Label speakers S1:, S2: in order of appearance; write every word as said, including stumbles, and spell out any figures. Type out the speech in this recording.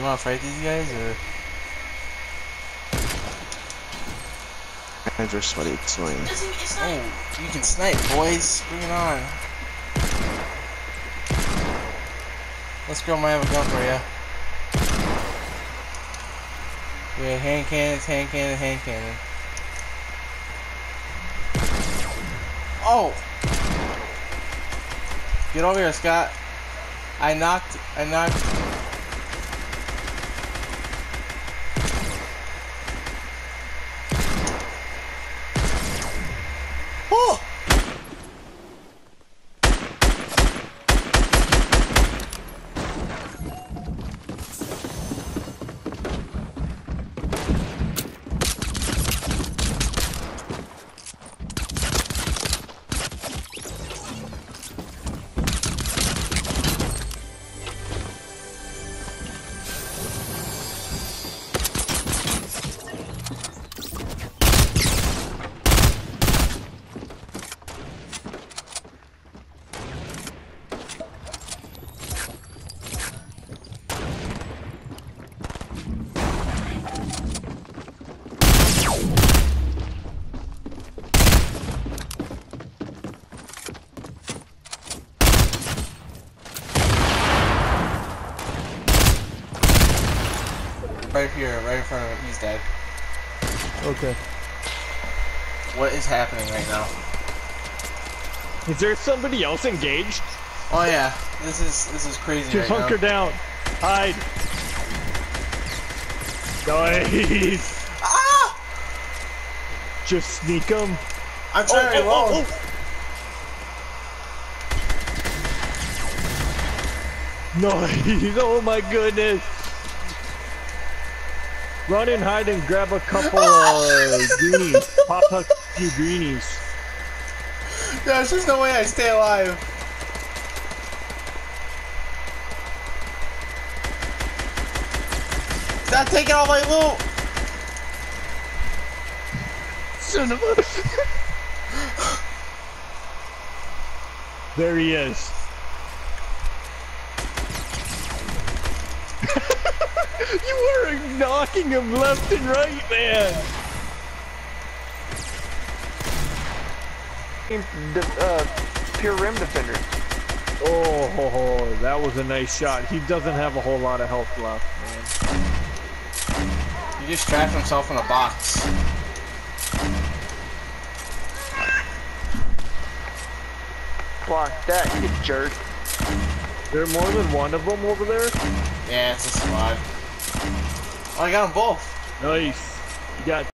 S1: You wanna fight these guys or?
S2: Hands are sweaty, it's annoying.
S1: Oh, you can snipe, boys. Bring it on. This girl might have a gun for ya. Yeah, hand cannons, hand cannon, hand cannon. Oh! Get over here, Scott. I knocked, I knocked. Oh! Right here, right in front of him. He's dead.
S3: Okay.
S1: What is happening right now?
S3: Is there somebody else engaged?
S1: Oh yeah, this is this is crazy
S3: Just
S1: right
S3: hunker
S1: now.
S3: down. Hide. Nice.
S1: Ah!
S3: Just sneak them.
S1: I'm trying to reload.
S3: Oh, oh, oh. Nice. Oh my goodness. Run and hide and grab a couple uh, greenies. Pop a few greenies.
S1: Gosh, there's no way I stay alive. Stop taking all my loot!
S3: Son of a... There he is. You were knocking him left and right, man.
S4: Uh, pure rim defender.
S3: Oh, ho, ho, that was a nice shot. He doesn't have a whole lot of health left, man.
S1: He just trapped himself in a box.
S4: Block that, you jerk.
S3: There more than one of them over there?
S1: Yeah, it's a squad. Oh, I got them both.
S3: Nice. You got